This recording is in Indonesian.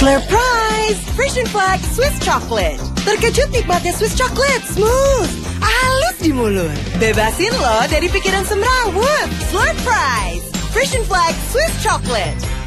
Surprise! Fresh and Flag Swiss Chocolate. Terkejut nikmatnya Swiss Chocolate. Smooth, halus di mulut. Bebasin lo dari pikiran semrawut. Surprise! Fresh and Flag Swiss Chocolate.